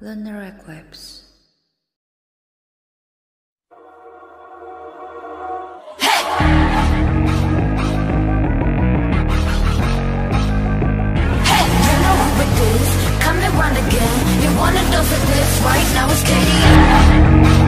Lunar eclipse. Coming round again. You want a dose of this right now? It's KD.